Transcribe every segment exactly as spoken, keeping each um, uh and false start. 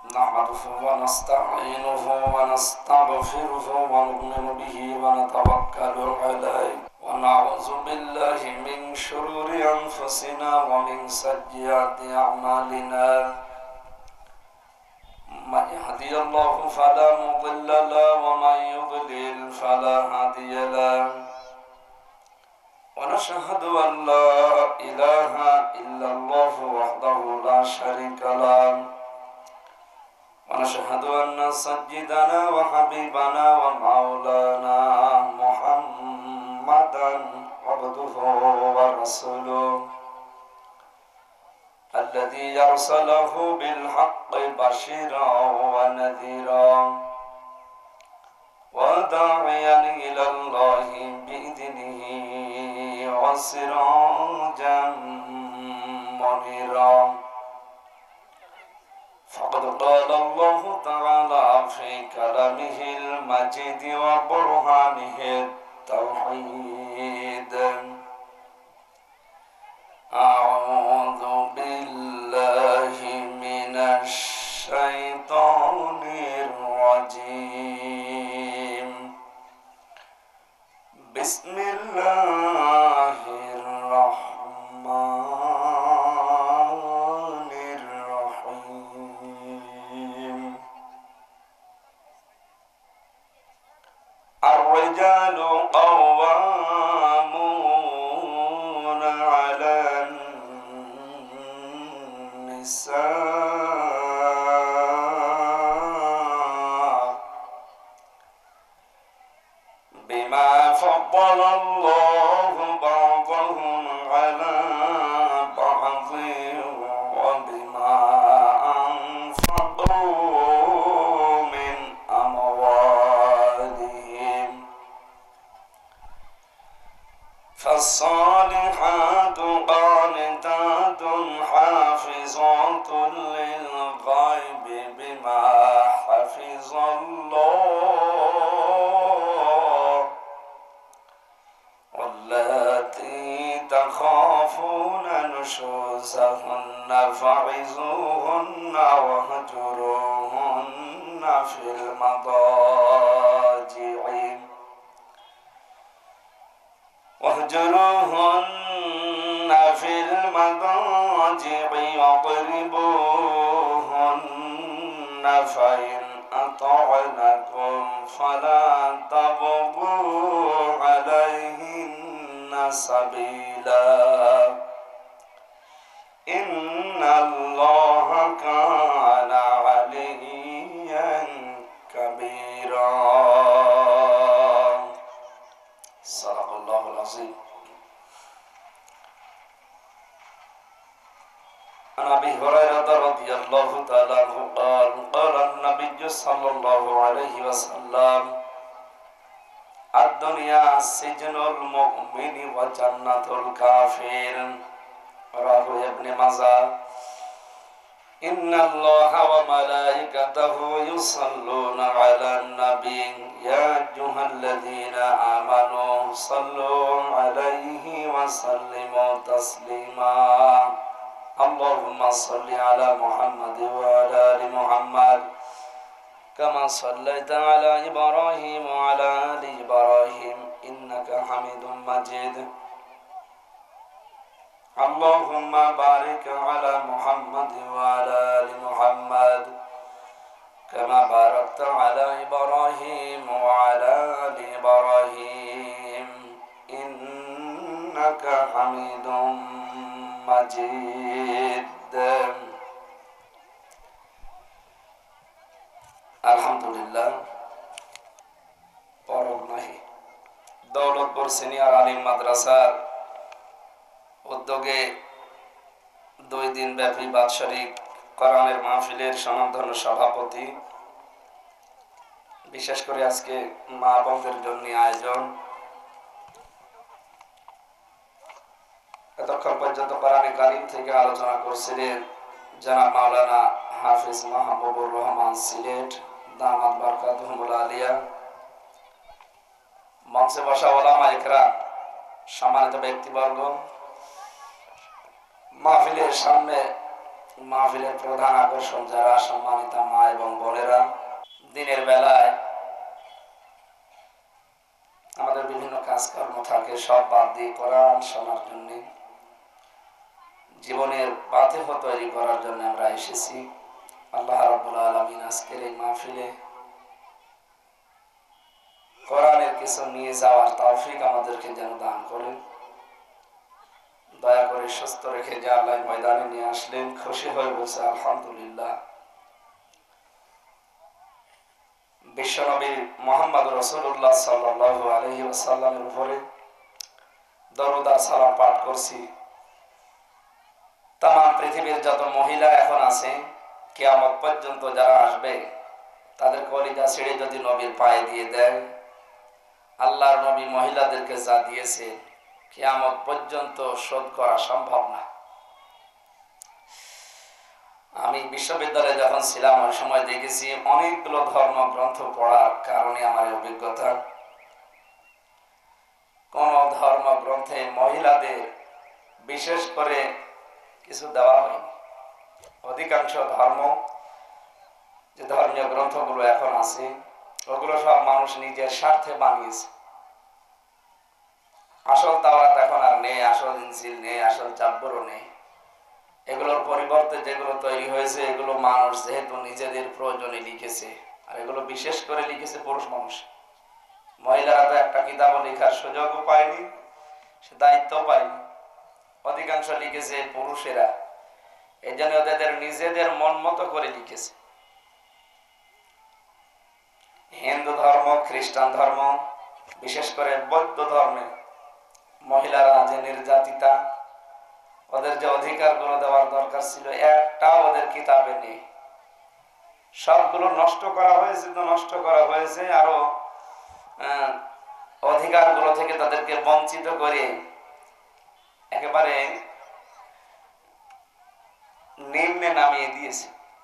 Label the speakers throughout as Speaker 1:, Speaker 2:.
Speaker 1: نحمده ونستعينه ونستغفره ونؤمن به ونتوكل عليه ونعوذ بالله من شرور أنفسنا ومن سيئات أعمالنا من يهدي الله فلا مضل له ومن يضلل فلا هادي له ونشهد أن لا إله إلا الله وحده لا شريك له ونشهد أن سيدنا وحبيبنا ومولانا محمدا عبده ورسوله الذي يرسله بالحق بشيرا ونذيرا وداعيا إلى الله بإذنه وسراجا منيرا فقد قال الله تعالى في كلامه المجيد وبرهانه التوحيد أعوذ بالله من الشيطان الرجيم بسم الله الرحمن الرحيم الرجال قوامون على النساء بما فضل الله بعضهم على بعض وبما أنفقوا من أموالهم فالصالحات قانتات حافظات للغيب بما حفظ الله واللاتي تخافون نشوزهن فعظوهن واهجروهن في المضاجع واهجروهن في المضاجع واضربوهن فإن أطعنكم فلا تبغوا عليهن سبيلا إن الله كان عليا كبيرا صدق الله العظيم عن أبي هريرة رضي الله تعالى عنه قال قال النبي صلى الله عليه وسلم الدنيا سجن المؤمن وجنة الكافر رواه ابن ماجه إن الله وملائكته يصلون على النبي يا أيها الذين آمنوا صلوا عليه وسلموا تسليما اللهم صل على محمد وعلى آل محمد كما صليت على إبراهيم وعلى آل إبراهيم إنك حميد مجيد اللهم بارك على محمد وعلى آل محمد كما باركت على إبراهيم وعلى آل إبراهيم إنك حميد مجيد আলহামদুলিল্লাহ পরম নাহি দৌলতপুর সিনিয়র আলিম মাদ্রাসার উদ্যোগে দুই দিন ব্যাপী বাৎসরিক কোরআনের মাহফিলের সমাধান সভাপতি বিশেষ করে আজকে মা বোনদের জন্য আয়োজন এতক্ষণ পর্যন্ত কোরআনে কারীম থেকে আলোচনা করছিলেন জনাব মাওলানা হাফিজ মাহবুবুর রহমান সিলেট দামাত বারকাতুহুল আলিয়া মঞ্চে বসা ওলামা ইকরাম সম্মানিত ব্যক্তিবর্গ মাহফিলের সামনে মাহফিলের প্রধান আকর্ষণ যারা সম্মানিত মা থাকে সব বাদ দিয়ে কোরআন শোনার জন্য, জীবনের পাথেয় তৈরি করার জন্য আমরা এসেছি। আল্লাহ রাব্বুল আলামিন আজকের এই মাহফিলে কোরআনের কিছু নিয়ে যাওয়ার তৌফিক আমাদেরকে যেন দান করেন। দয়া করে সুস্থ রেখে যে আল্লাহ ময়দানে নিয়ে আসলেন, খুশি হয়ে বলছে আলহামদুলিল্লাহ। বিশ্বনবী মুহাম্মদ রাসূলুল্লাহ সাল্লাল্লাহু আলাইহি ওয়াসাল্লামের উপরে দরুদ আর সালাম পাঠ করছি। তাম পৃথিবীর যত মহিলা এখন আছে, কিয়ামত পর্যন্ত যারা আসবে, তাদের কলিজা ছিঁড়ে যদি নবীর পায়ে দিয়ে দেয়, আল্লাহর নবী মহিলাদেরকে যা দিয়েছে কিয়ামত পর্যন্ত শোধ করা সম্ভব না। আমি বিশ্ববিদ্যালয়ে যখন ছিলাম ওই সময় দেখেছি অনেকগুলো ধর্মগ্রন্থ পড়ার কারণে আমার অভিজ্ঞতা, কোন ধর্মগ্রন্থে মহিলাদের বিশেষ করে কিছু দেওয়া হয়নি। অধিকাংশ ধর্ম যে ধর্মীয় গ্রন্থগুলো এখন আছে, ওগুলো সব মানুষ নিজের স্বার্থে বানিয়েছে। আসল তাওরাত এখন আর নেই, আসল ইনজিল নেই, আসল জাব্বুরও নেই। এগুলোর পরিবর্তে যেগুলো তৈরি হয়েছে, এগুলো মানুষ যেহেতু নিজেদের প্রয়োজনে লিখেছে, আর এগুলো বিশেষ করে লিখেছে পুরুষ মানুষ। মহিলারা তো একটা কিতাবও লেখার সুযোগও পায়নি, সে দায়িত্বও পায়নি। অধিকাংশ লিখেছে পুরুষেরা, এই জন্য ওদের নিজেদের মন মতো করে লিখেছে। হিন্দু ধর্ম, খ্রিস্টান ধর্ম, বিশেষ করে বৌদ্ধ ধর্মে মহিলারা যে নির্যাতিতা, ওদের যে অধিকার গুলো দেওয়ার দরকার ছিল একটাও ওদের কিতাবে নেই। সবগুলো নষ্ট করা হয়েছে, তো নষ্ট করা হয়েছে আরো অধিকার গুলো থেকে তাদেরকে বঞ্চিত করে একেবারে নিম্নে নামিয়ে দিয়েছে।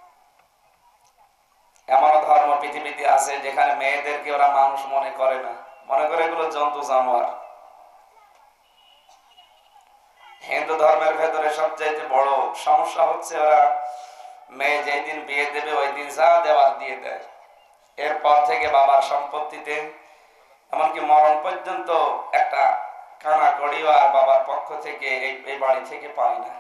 Speaker 1: এমন ধর্ম পৃথিবীতে আছে যেখানে মেয়েদেরকে ওরা মানুষ মনে করে না, মনে করে এগুলো জন্তু জানোয়ার। হিন্দু ধর্মের ভেতরে সবচাইতে বড় সমস্যা হচ্ছে ওরা মেয়ে যেই দিন বিয়ে দেবে ওই দিন যা দেওয়ার দিয়ে দেয়। এরপর থেকে বাবার সম্পত্তিতে এমনকি মরণ পর্যন্ত একটা কানা কড়িও আর বাবার পক্ষ থেকে এই বাড়ি থেকে পাই না।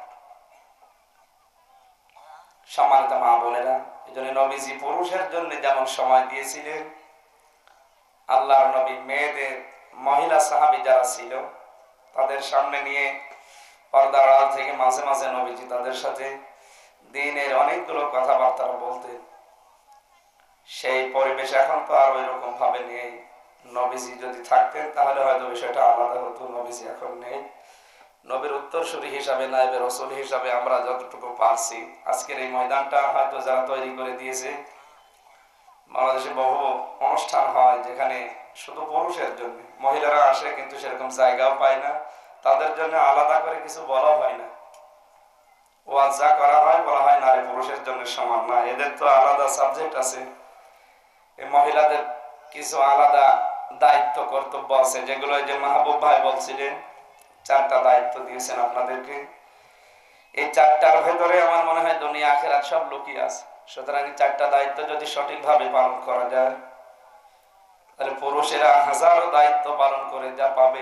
Speaker 1: সম্মানিত মা বোনেরা, এই জন্য নবীজি পুরুষের জন্য যেমন সময় দিয়েছিলেন, আল্লাহর নবী মেয়েদের, মহিলা সাহাবী যারা ছিল তাদের সামনে নিয়ে পর্দার আড়াল থেকে মাঝে মাঝে নবীজি তাদের সাথে দ্বীনের অনেকগুলো কথাবার্তা বলতেন। সেই পরিবেশ এখন তো আর ওই রকম ভাবে নেই। নবীজি যদি থাকতেন তাহলে হয়তো বিষয়টা আলাদা হতো। নবীজি এখন নেই। নবীর উত্তরসূরি হিসাবে, নায়েবে রাসূল হিসাবে আমরা যতটুকু পারছি, আজকের এই ময়দানটা হয়তো যারা তৈরি করে দিয়েছে, বাংলাদেশে বহু অনুষ্ঠান হয় যেখানে শুধু পুরুষের জন্য, মহিলারা আসে কিন্তু সেরকম জায়গাও পায় না, তাদের জন্য আলাদা করে কিছু বলা হয় না। ওয়াজ যা করা হয় বলা হয় নারী পুরুষের জন্য সমান না, এদের তো আলাদা সাবজেক্ট আছে। এই মহিলাদের কিছু আলাদা দায়িত্ব কর্তব্য আছে, যেগুলো যে মাহবুব ভাই বলছিলেন চারটা দায়িত্ব দিয়েছেন আপনাদেরকে। এই চারটার ভেতরে আমার মনে হয় দুনিয়া আখিরাত সব লুকিয়ে আছে। সুতরাং এই চারটা দায়িত্ব যদি সঠিকভাবে পালন করা যায়, তাহলে পুরুষেরা হাজারো দায়িত্ব পালন করে যা পাবে।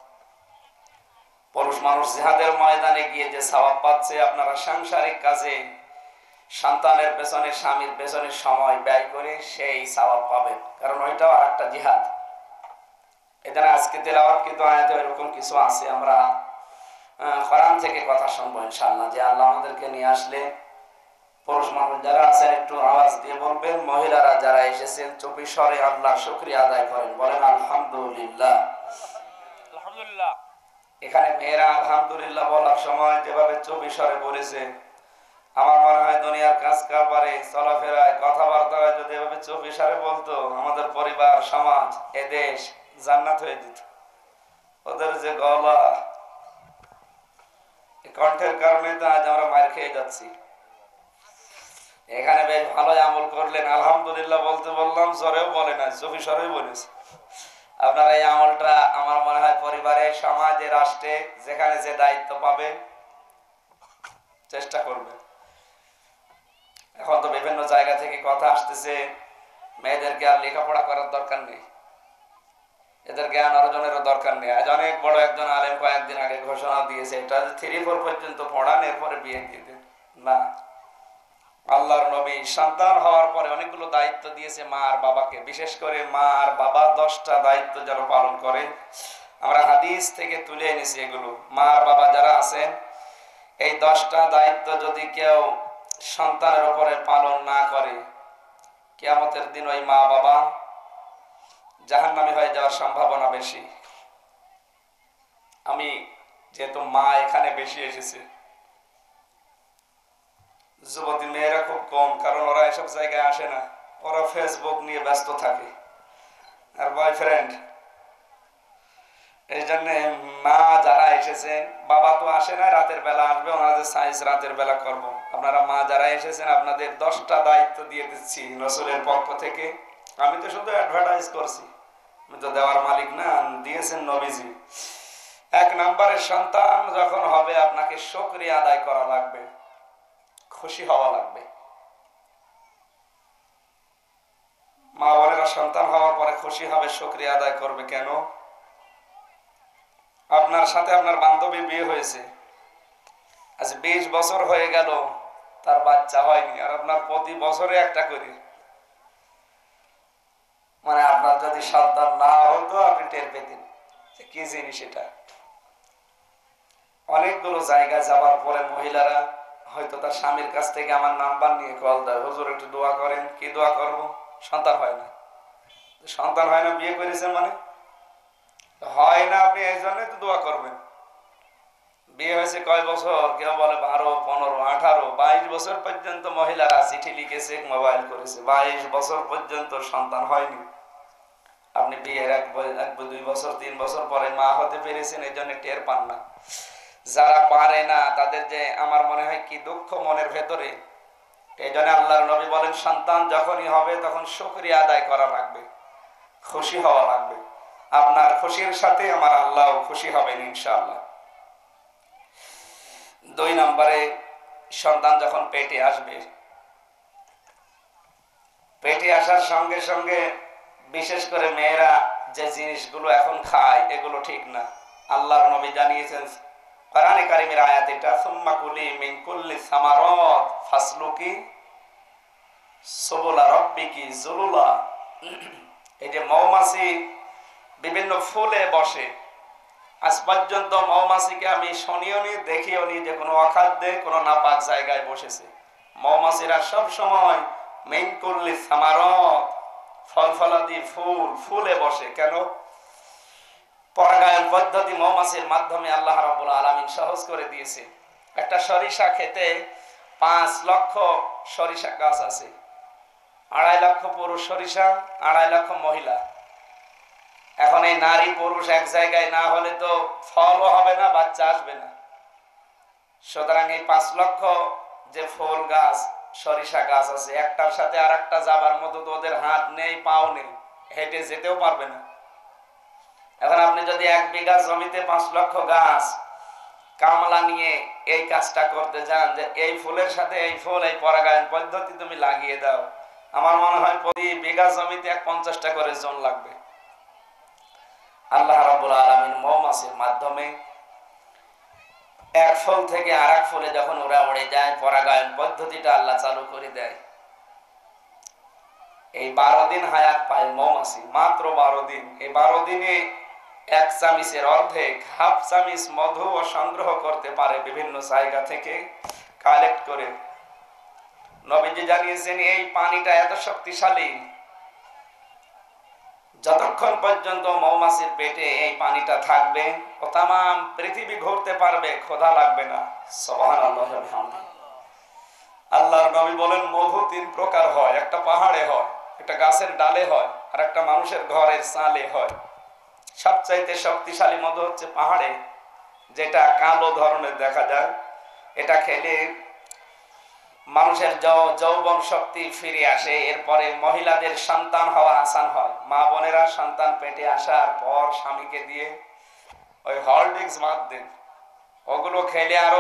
Speaker 1: পুরুষ মানুষ জিহাদের ময়দানে গিয়ে যে সওয়াব পাচ্ছে, আপনারা সাংসারিক কাজে সন্তানের পেছনে, স্বামীর পেছনে সময় ব্যয় করে সেই সওয়াব পাবেন, কারণ ওইটাও আর একটা জিহাদ। এখানে আজকে তেলাওয়াত কিন্তু আয়াতে এরকম কিছু আছে। আমরা কোরআন থেকে কথা শুনবো ইনশাআল্লাহ, যে আল্লাহ আমাদেরকে নিয়ে আসলে পুরুষ মানুষ যারা আছেন একটু আওয়াজ দিয়ে বলবেন, মহিলারা যারা এসেছেন চুপি স্বরে আল্লাহর শুকরিয়া আদায় করেন, বলেন আলহামদুলিল্লাহ।
Speaker 2: আলহামদুলিল্লাহ।
Speaker 1: এখানে মেয়েরা আলহামদুলিল্লাহ বলার সময় যেভাবে চুপি স্বরে বলেছে, আমার মনে হয় দুনিয়ার কাজ কারবারে, চলাফেরায়, কথাবার্তায় যদি এভাবে চুপি স্বরে বলতো, আমাদের পরিবার, সমাজ, এ দেশ জান্নাত হয়ে যেত। ওদের যে গলা, কণ্ঠের কারণে তো আজ আমরা মার খেয়ে যাচ্ছি। এখানে বেশ ভালোই আমল করলেন, আলহামদুলিল্লাহ বলতে বললাম, জ্বরেও বলে না, চুপি স্বরেই বলেছে। আপনারা এই আমলটা আমার মনে হয় পরিবারে, সমাজে, রাষ্ট্রে যেখানে যে দায়িত্ব পাবে চেষ্টা করবে। এখন তো বিভিন্ন জায়গা থেকে কথা আসতেছে মেয়েদেরকে আর লেখাপড়া করার দরকার নেই, এদের জ্ঞান অর্জনেরও দরকার নেই। আজ অনেক বড় একজন আলেম কয়েকদিন আগে ঘোষণা দিয়েছে, এটা থ্রি ফোর পর্যন্ত পড়ান, এরপরে বিয়ে দিয়ে দেন। না, আল্লাহর নবী সন্তান হওয়ার পরে অনেকগুলো দায়িত্ব দিয়েছে মা আর বাবাকে, বিশেষ করে মা আর বাবা দশটা দায়িত্ব যেন পালন করে। আমরা হাদিস থেকে তুলে এনেছি এগুলো। মা আর বাবা যারা আছেন, এই দশটা দায়িত্ব যদি কেউ সন্তানের উপরে পালন না করে, কিয়ামতের দিন ওই মা বাবা জাহান্নামী হয়ে যাওয়ার সম্ভাবনা বেশি। আমি যেহেতু মা এখানে বেশি এসেছে, যুবতী মেয়েরা খুব কম, কারণ ওরা এসব জায়গায় আসে না, ওরা ফেসবুক নিয়ে ব্যস্ত থাকে আর বয়ফ্রেন্ড। এই জন্য মা যারা এসেছেন, বাবা তো আসে না, রাতের বেলা আসবে, ওনাদের সাইজ রাতের বেলা করব। আপনারা মা যারা এসেছেন, আপনাদের দশটা দায়িত্ব দিয়ে দিচ্ছি রাসূলের পক্ষ থেকে। আমি তো শুধু অ্যাডভার্টাইজ করছি, আমি তো দেওয়ার মালিক না, দিয়েছেন নবীজি। এক নম্বরের সন্তান যখন হবে, আপনাকে শুকরিয়া আদায় করা লাগবে, খুশি হওয়া লাগবে। মা বোনেরা সন্তান হওয়ার পরে খুশি হবে, শুকরিয়া আদায় করবে। কেন? আপনার সাথে আপনার বান্ধবী বিয়ে হয়েছে, আজ বিশ বছর হয়ে গেল, তার বাচ্চা হয়নি, আর আপনার প্রতি বছরে একটা করে, মানে আপনার যদি সন্তান না হতো আপনি টের পেতেন কি জিনিস এটা। অনেকগুলো জায়গায় যাওয়ার পরে মহিলারা হয়তো তার স্বামীর কাছ থেকে আমার নাম্বার নিয়ে কল দেয়, হুজুর একটু দোয়া করেন। কি দোয়া করব? সন্তান হয় না। সন্তান হয় না, বিয়ে করেছেন মানে হয় না, আপনি এই জন্যই তো দোয়া করবেন। বিয়ে হয়েছে কয় বছর? কেউ বলে বারো, পনেরো, আঠারো, বাইশ বছর পর্যন্ত মহিলারা চিঠি লিখেছে, মোবাইল করেছে, বাইশ বছর পর্যন্ত সন্তান হয়নি। আপনি বিয়ের এক এক দুই বছর তিন বছর পরে মা হতে পেরেছেন, এই জন্য টের পান না। যারা পারে না তাদের যে আমার মনে হয় কি দুঃখ মনের ভেতরে। এই জন্য আল্লাহর নবী বলেন, সন্তান যখনই হবে তখন শুকরিয়া আদায় করা লাগবে, খুশি হওয়া লাগবে। আপনার খুশির সাথে আমার আল্লাহ খুশি হবেন ইনশাআল্লাহ। দুই নম্বরে, সন্তান যখন পেটে আসবে, পেটে আসার সঙ্গে সঙ্গে বিশেষ করে মেয়েরা যে জিনিসগুলো এখন খায়, এগুলো ঠিক না। আল্লাহর নবী জানিয়েছেন কোরআনে কারীমের আয়াত এটা, সুম্মা কুলি মিন কুল্লি সামারাত ফাসলুকি সুবুলা রাব্বিকি যুলুলা। এই যে মৌমাছি বিভিন্ন ফুলে বসে, আজ পর্যন্ত মৌমাছিকে আমি শুনিও নি, দেখিও নি যে কোনো অখাদ্যে কোনো নাপাক জায়গায় বসেছে। মৌমাছিরা সব সময় মিন কুল্লি সামারাত, ফল ফলাদি ফুল, ফুলে বসে। কেন? পরাগায়ন পদ্ধতি মৌমাছির মাধ্যমে আল্লাহ রাব্বুল আলামিন সহজ করে দিয়েছে। একটা সরিষা খেতে পাঁচ লক্ষ সরিষা গাছ আছে, আড়াই লক্ষ পুরুষ সরিষা, আড়াই লক্ষ মহিলা। এখন এই নারী পুরুষ এক জায়গায় না হলে তো ফলও হবে না, বাচ্চা আসবে না। সুতরাং এই পাঁচ লক্ষ যে ফুল গাছ, সরিষা গাছ আছে, একটার সাথে আর একটা যাবার মতো তো ওদের হাত নেই, পাও নেই, হেঁটে যেতেও পারবে না। এখন আপনি যদি এক বিঘা জমিতে পাঁচ লক্ষ গাছ কামলা নিয়ে এই কাজটা করতে যান, যে এই ফুলের সাথে এই ফুল, এই পরাগায়ন পদ্ধতি তুমি লাগিয়ে দাও, আমার মনে হয় প্রতি বিঘা জমিতে এক পঞ্চাশটা করে জন লাগবে। আল্লাহ রাব্বুল আলামিন মৌমাছির মাধ্যমে এক ফুল থেকে আর এক ফুলে যখন ওরা উড়ে যায়, পরাগায়ন পদ্ধতিটা আল্লাহ চালু করে দেয়। এই বারো দিন হায়াত পায় মৌমাছি, মাত্র বারো দিন। এই বারো দিনে এক চামিচের অর্ধেক, হাফ চামিচ মধু ও সংগ্রহ করতে পারে বিভিন্ন জায়গা থেকে কালেক্ট করে। নবীজি জানিয়েছেন এই পানিটা এত শক্তিশালী, যতক্ষণ পর্যন্ত মৌমাছির পেটে এই পানিটা থাকবে ও তামাম পৃথিবী ঘুরতে পারবে, ক্ষুধা লাগবে না। সুবহানাল্লাহ। আল্লাহর নবী বলেন, মধু তিন প্রকার হয়, একটা পাহাড়ে হয়, একটা গাছের ডালে হয়, আর একটা মানুষের ঘরের চালে হয়। সবচাইতে শক্তিশালী মধু হচ্ছে পাহাড়ে, যেটা কালো ধরনের দেখা যায়। এটা খেলে মানুষের যৌবন শক্তি ফিরে আসে। এরপরে মহিলাদের সন্তান হওয়া আসান হয়। মা বোনেরা সন্তান পেটে আসার পর স্বামীকে দিয়ে ওই হরলিক্স বাদ দেন, ওগুলো খেলে আরো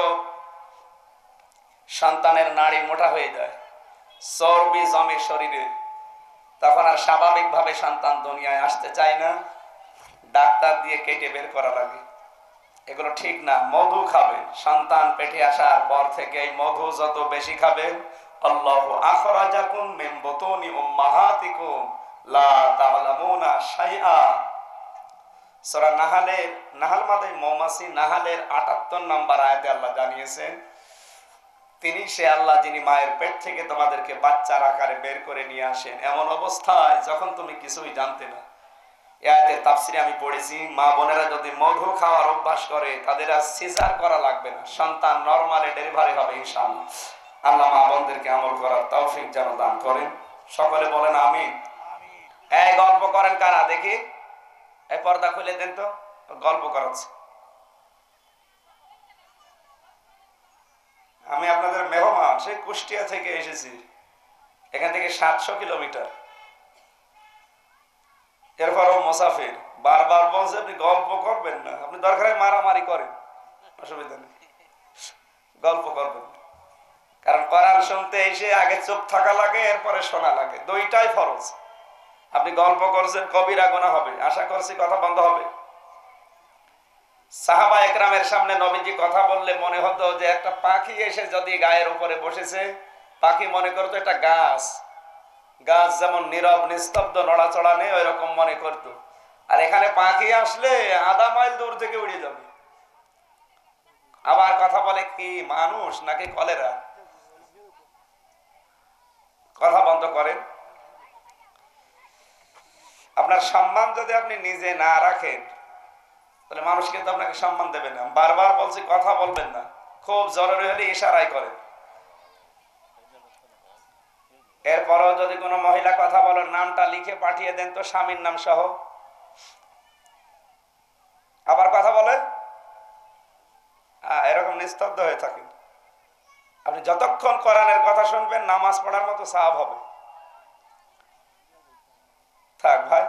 Speaker 1: সন্তানের নাড়ি মোটা হয়ে যায়, চর্বি জমে শরীরে, তখন আর স্বাভাবিকভাবে সন্তান দুনিয়ায় আসতে চায় না। ডাক্তার দিয়ে কেটে বের করা লাগে, এগুলো ঠিক না। মধু খাবেন, সন্তান পেটে আসার পর থেকে এই মধু যত বেশি খাবেন, আল্লাহু আখরাজাকুম মিন বুতুনি উম্মাহাতিকুম লা তা'লামুনা শাইআ। সূরা নাহলের নাহল মাদে মৌমাছি নাহলের আটাত্তর নম্বর আয়াতে আল্লাহ জানিয়েছেন, তিনি সে আল্লাহ যিনি মায়ের পেট থেকে তোমাদেরকে বাচ্চার আকারে বের করে নিয়ে আসেন এমন অবস্থায় যখন তুমি কিছুই জানতে না। এই আয়াতের তাফসিরে আমি পড়েছি, মা বোনেরা যদি মধু খাওয়ার অভ্যাস করে তাদের আর সিজার করা লাগবে না, সন্তান নরমালি ডেলিভারি হবে ইনশাআল্লাহ। আল্লাহ মা বোনদেরকে আমল করার তৌফিক যেন দান করেন। সকলে বলেন আমিন। এই গল্প করেন কারা দেখি, এই পর্দা খুলে দেন তো, গল্প করাচ্ছে। আমি আপনাদের মেহমান, সেই কুষ্টিয়া থেকে এসেছি, এখান থেকে সাতশো কিলোমিটার, এরপরও মুসাফির। বারবার বলছে আপনি গল্প করবেন না, আপনি দরকারে মারামারি করেন, অসুবিধা নেই, গল্প করবেন। কারণ কোরআন শুনতে এসে আগে চুপ থাকা লাগে, এরপরে শোনা লাগে, দুইটাই ফরজ। আপনি গল্প করছেন, কবিরা গুনাহ হবে, আশা করছি কথা বন্ধ হবে। সাহাবা একরামের সামনে নবীজি কথা বললে মনে হতো যে একটা পাখি এসে যদি গায়ের উপরে বসেছে, পাখি মনে করতো এটা গাছ, গাছ যেমন নীরব নিস্তব্ধ নড়াচড়া নেই ওই রকম মনে করতো। আর এখানে পাখি আসলে আধা মাইল দূর থেকে উড়ে যাবে। আবার কথা বলে কি মানুষ নাকি কলেরা, কথা বন্ধ করেন। আপনার সম্মান যদি আপনি নিজে না রাখেন তাহলে মানুষ কিন্তু আপনাকে সম্মান দেবে না। বারবার বলছি কথা বলবেন না, খুব জরুরি হলে ইশারাই করেন। এরপরও যদি কোনো মহিলা কথা বলো, নামটা লিখে পাঠিয়ে দেন তো, স্বামীর নাম সহ। আবার কথা বলে এরকম নিস্তব্ধ হয়ে থাকেন। আপনি যতক্ষণ কোরআনের কথা শুনবেন নামাজ পড়ার মতো সওয়াব হবে। থাক ভাই,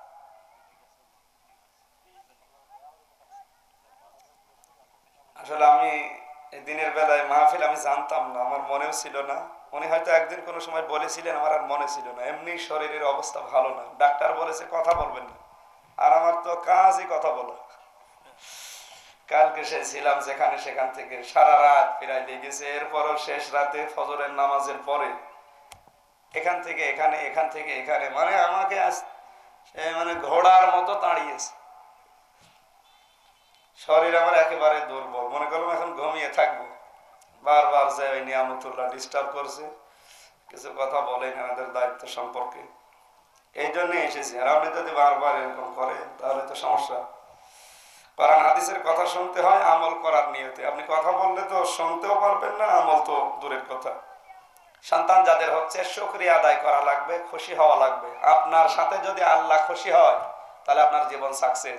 Speaker 1: আসলে আমি দিনের বেলায় মাহফিল আমি জানতাম না, আমার মনেও ছিল না। উনি হয়তো একদিন কোনো সময় বলেছিলেন, আমার আর মনে ছিল না। এমনি শরীরের অবস্থা ভালো না, ডাক্তার বলেছে কথা বলবেন না, আর আমার তো কাজই কথা বলা। কালকে সে ছিলাম যেখানে, সেখান থেকে সারা রাত প্রায় লেগেছে। এরপরও শেষ রাতে ফজরের নামাজের পরে এখান থেকে এখানে, এখান থেকে এখানে, মানে আমাকে মানে ঘোড়ার মতো তাড়িয়েছে। শরীর আমার একেবারে দুর্বল, মনে করলাম এখন ঘুমিয়ে থাকবো। বারবার যে ওই নিয়ামতুল্লাহ ডিস্টার্ব করছে, কিছু কথা বলেন আমাদের দায়িত্ব সম্পর্কে, এই জন্য এসেছি। আর আপনি যদি বারবার এরকম করেন তাহলে তো সমস্যা। কোরআন হাদিসের কথা শুনতে হয় আমল করার নিয়তে। আপনি কথা বললে তো শুনতেও পারবেন না, আমল তো দূরের কথা। সন্তান যাদের হচ্ছে শুকরিয়া আদায় করা লাগবে, খুশি হওয়া লাগবে। আপনার সাথে যদি আল্লাহ খুশি হয় তাহলে আপনার জীবন সাকসেস।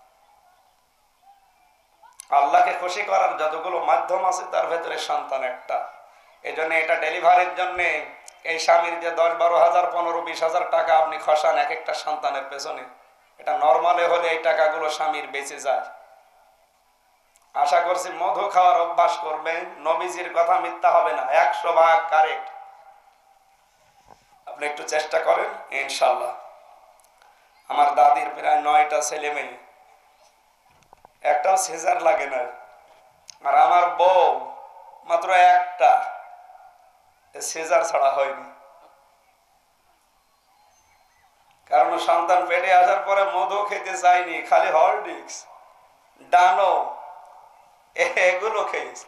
Speaker 1: আল্লাহকে খুশি করার যতগুলো মাধ্যম আছে তার ভেতরে সন্তান একটা। এই জন্য এটা ডেলিভারির জন্য এই স্বামীর যে দশ বারো হাজার পনেরো বিশ হাজার টাকা আপনি খসান এক একটা সন্তানের পেছনে, এটা নর্মালে হলে এই টাকাগুলো স্বামীর বেঁচে যায়। আশা করছি মধু খাওয়ার অভ্যাস করবেন, নবীজির কথা মিথ্যা হবে না, একশো ভাগ কারেক্ট। আপনি একটু চেষ্টা করেন ইনশাল্লাহ। আমার দাদির প্রায় নয়টা ছেলে মেয়ে, একটাও সিজার লাগে না। আর আমার বউ মাত্র একটা, সিজার ছাড়া হয়নি। কারণ সন্তান পেটে আসার পরে মধু খেতে চাইনি, খালি হরলিক্স ডানো এগুলো খেয়েছে।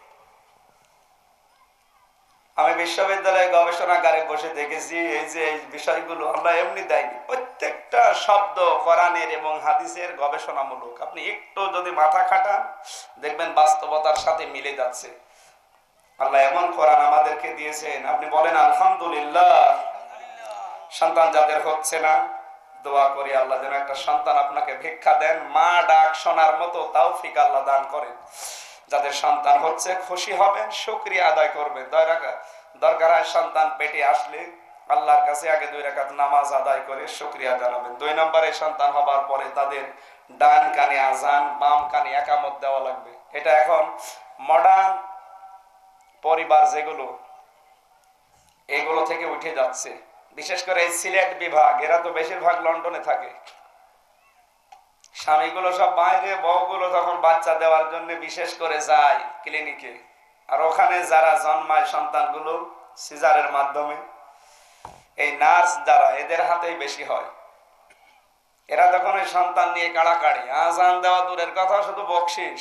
Speaker 1: আমি বিশ্ববিদ্যালয়ে গবেষণাগারে বসে দেখেছি এই যে এই বিষয়গুলো আমরা এমনি দেয়নি, প্রত্যেকটা শব্দ কোরআনের এবং হাদিসের গবেষণামূলক। আপনি একটু যদি মাথা খাটান দেখবেন বাস্তবতার সাথে মিলে যাচ্ছে। আল্লাহ এমন কোরআন আমাদেরকে দিয়েছেন, আপনি বলেন আলহামদুলিল্লাহ। সন্তান যাদের হচ্ছে না দোয়া করি আল্লাহ যেন একটা সন্তান আপনাকে ভিক্ষা দেন, মা ডাক শোনার মতো তৌফিক আল্লাহ দান করেন। যাদের সন্তান হচ্ছে খুশি হবেন, শুকরিয়া আদায় করবেন। দরকার হয় সন্তান পেটে আসলে আল্লাহর কাছে আগে দুই রাকাত নামাজ আদায় করে শুকরিয়া জানাবেন। দুই নম্বরে সন্তান হবার পরে তাদের ডান কানে আজান, বাম কানে একামত দেওয়া লাগবে। এটা এখন মডার্ন পরিবার যেগুলো, এগুলো থেকে উঠে যাচ্ছে। বিশেষ করে এই সিলেট বিভাগ, এরা তো বেশিরভাগ লন্ডনে থাকে। স্বামীগুলো সব বাইরে, বউগুলো তখন বাচ্চা দেওয়ার জন্য বিশেষ করে যায় ক্লিনিকে। আর ওখানে যারা জন্মায় সন্তানগুলো সিজারের মাধ্যমে, এই নার্স যারা, এদের হাতেই বেশি হয়। এরা তখন ওই সন্তান নিয়ে কাড়াকাড়ি, আজান দেওয়া দূরের কথা, শুধু বকশিস।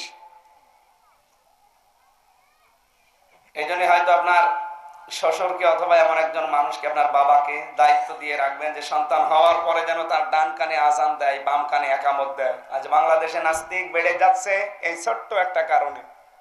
Speaker 1: এই জন্য হয়তো আপনার শ্বশুরকে অথবা এমন একজন মানুষকে, আপনার বাবাকে দায়িত্ব দিয়ে রাখবেন যে সন্তান হওয়ার পরে যেন তার ডান কানে আজান দেয়, বাম কানে একামত দেয়। আজ বাংলাদেশে নাস্তিক বেড়ে যাচ্ছে এই ছোট্ট একটা কারণে।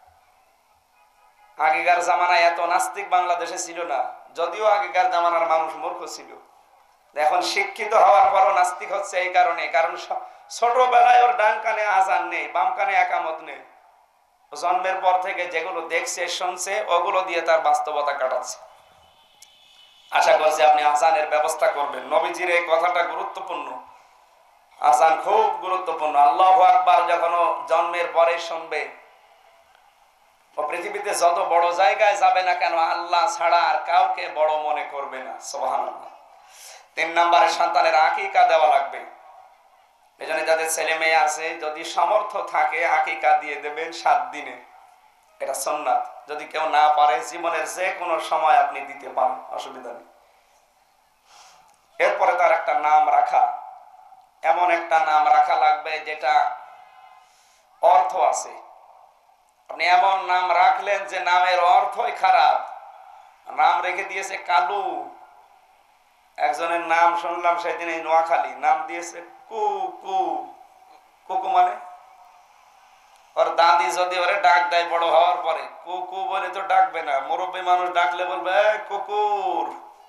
Speaker 1: আগেকার জামানায় এত নাস্তিক বাংলাদেশে ছিল না, যদিও আগেকার জামানার মানুষ মূর্খ ছিল। এখন শিক্ষিত হওয়ার পরও নাস্তিক হচ্ছে এই কারণে, কারণ ছোটবেলায় ওর ডান কানে আজান নেই, বাম কানে একামত নেই। জন্মের পর থেকে যেগুলো দেখছে শুনছে ওগুলো দিয়ে তার বাস্তবতা কাটাচ্ছে। আশা করছি আপনি আজানের ব্যবস্থা করবেন। নবীজির এই কথাটা গুরুত্বপূর্ণ, আজান খুব গুরুত্বপূর্ণ। আল্লাহু আকবার যখন জন্মের পরে শুনবে, ও পৃথিবীতে যত বড় জায়গায় যাবে না কেন আল্লাহ ছাড়া আর কাউকে বড় মনে করবে না। সুবহানাল্লাহ। তিন নম্বরে সন্তানের আকিকা দেওয়া লাগবে। এই জন্য যাদের ছেলে মেয়ে আছে, যদি সামর্থ্য থাকে আকিকা দিয়ে দেবেন সাত দিনে, এটা সুন্নাত। যদি কেউ না পারে জীবনের যে কোনো সময় আপনি দিতে পারেন, অসুবিধা নেই। এরপরে তার একটা নাম রাখা, এমন একটা নাম রাখা লাগবে যেটা অর্থ আছে। আপনি এমন নাম রাখলেন যে নামের অর্থই খারাপ। নাম রেখে দিয়েছে কালু। একজনের নাম শুনলাম সেদিন এই নোয়াখালী, নাম দিয়েছে কু কু। কুকু মানে ওর দাদি যদি ওরে ডাক দেয় বড় হওয়ার পরে, কুকু বলে তো ডাকবে না। মুরব্বী মানুষ ডাকলে বলবে কুকুর।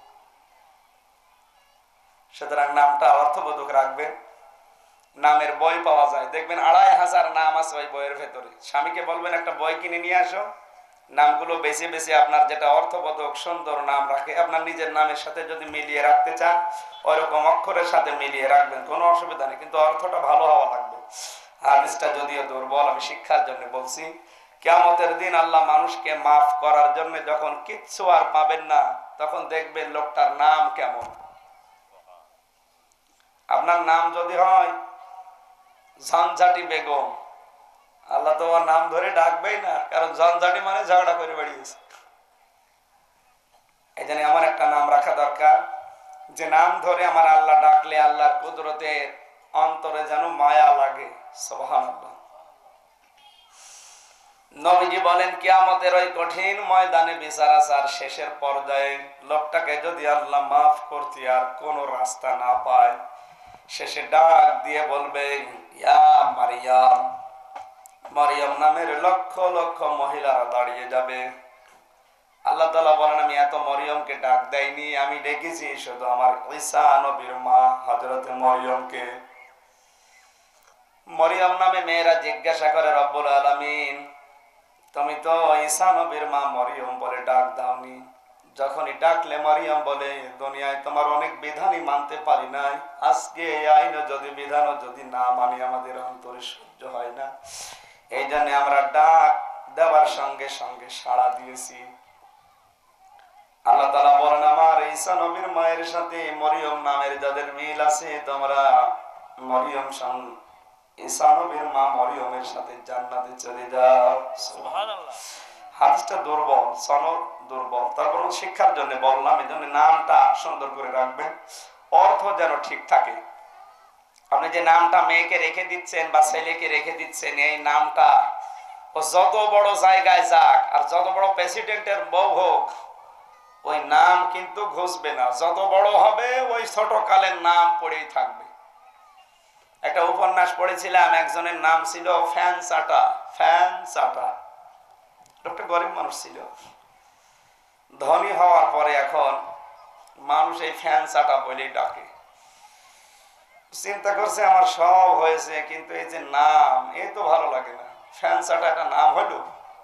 Speaker 1: সুতরাং নামটা অর্থবোধক রাখবেন। নামের বই পাওয়া যায়, দেখবেন আড়াই হাজার নাম আছে ওই বইয়ের ভেতরে। স্বামীকে বলবেন একটা বই কিনে নিয়ে আসো, নামগুলো বেছে বেছে আপনার যেটা অর্থবোধক সুন্দর নাম রাখে, আপনার নিজের নামের সাথে যদি মিলিয়ে রাখতে চান ওইরকম অক্ষরের সাথে মিলিয়ে রাখবেন, কোনো অসুবিধা নেই, কিন্তু অর্থটা ভালো হওয়া লাগবে। হাদিসটা যদিও দুর্বল, আমি শিক্ষার জন্য বলছি। কিয়ামতের দিন আল্লাহ মানুষকে মাফ করার জন্য যখন কিচ্ছু আর পাবেন না, তখন দেখবেন লোকটার নাম কেমন। আপনার নাম যদি হয় ঝঞ্ঝাটি বেগম, আল্লাহ তো ওর নাম ধরে ডাকবেই না, কারণ ঝঞ্ঝাটি মানে ঝগড়া করে বেরিয়েছে। এই জন্য আমার একটা নাম রাখা দরকার, যে নাম ধরে আমার আল্লাহ ডাকলে আল্লাহর কুদরতের অন্তরে যেন মায়া লাগে। সুবহানাল্লাহ। নবীজি বলেন কিয়ামতের ওই কঠিন ময়দানে বিচার আচার শেষের পর্যায়ে লোকটাকে যদি আল্লাহ মাফ করতে আর কোনো রাস্তা না পায়, শেষে ডাক দিয়ে বলবে ইয়া মারিয়াম। মারিয়াম নামের লক্ষ লক্ষ মহিলারা দাঁড়িয়ে যাবে। আল্লাহ তাআলা বলেন আমি এত মরিয়মকে ডাক দেইনি, আমি ডেকেছি শুধু আমার ঈসা নবীর মা হযরতে মরিয়মকে। মরিয়ম নামে মেয়েরা জিজ্ঞাসা করে রব্বুল আলামিন, তুমি তো ঈসা নবীর মা মরিয়ম বলে ডাক দাওনি। যখনই ডাকলে মরিয়ম বলে দুনিয়ায় তোমার অনেক বিধানই মানতে পারি নাই, আজকে এই আইন যদি বিধানও যদি না মানি আমাদের অন্তরে সহ্য হয় না, এই জন্য আমরা ডাক দেওয়ার সঙ্গে সঙ্গে সাড়া দিয়েছি। আল্লাহ তাআলা বলেন আমার ঈসা নবীর মায়ের সাথে মরিয়ম নামের যাদের মিল আছে, তোমরা মরিয়ম সং ঈসা নবীর মা মরিয়মের সাথে জান্নাতে চলে যাও। সুবহানাল্লাহ। হাদিসটা দুর্বল, সনদ দুর্বল, তারপর শিক্ষার জন্য বললাম। এই জন্য নামটা সুন্দর করে রাখবেন, অর্থ যেন ঠিক থাকে। আপনি যে নামটা মেয়েকে রেখে দিচ্ছেন বা ছেলেকে রেখে দিচ্ছেন, এই নামটা ও যত বড় জায়গায় যাক আর যত বড় প্রেসিডেন্টের বউ হোক, ওই নাম কিন্তু ঘুষবে না। যত বড় হবে ওই ছোট কালের নাম পড়েই থাকবে। একটা উপন্যাস পড়েছিলাম, একজনের নাম ছিল ফ্যান চাটা। ফ্যান চাটা একটা গরিব মানুষ ছিল, ধনী হওয়ার পরে এখন মানুষ এই ফ্যান চাটা বলেই ডাকে। চিন্তা করছে আমার সব হয়েছে, কিন্তু এই যে নাম, এই তো ভালো লাগে না। ফ্যান চাটা একটা নাম হলো।